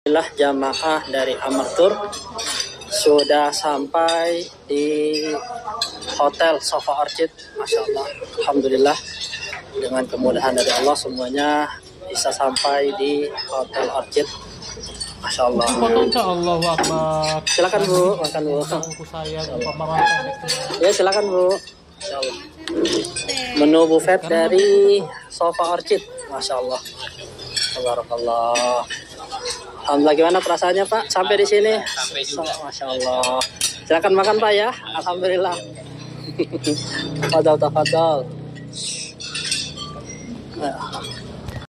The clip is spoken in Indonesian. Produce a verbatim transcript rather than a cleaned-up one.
Alhamdulillah jamaah dari Amartur sudah sampai di Hotel Sofa Orchid. Masya Allah, Alhamdulillah dengan kemudahan dari Allah semuanya bisa sampai di Hotel Orchid. Masya Allah. Allahu Akbar. Silakan Bu, makan Bu. Ya silakan Bu. Masya Allah. Menu buffet dari Sofa Orchid. Masya Allah. Tabarakallah. Alhamdulillah, gimana perasaannya Pak sampai di sini? Sampai juga. Masya Allah. Silakan makan Pak ya. Alhamdulillah. Tafadhol, tafadhol.